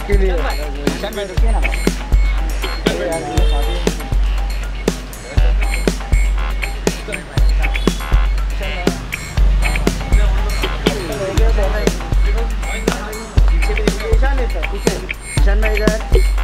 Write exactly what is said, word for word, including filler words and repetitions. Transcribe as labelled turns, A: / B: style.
A: इसके लिए
B: ईशान भाई रुकिए ना ईशान है सर, पीछे ईशान भाई इधर।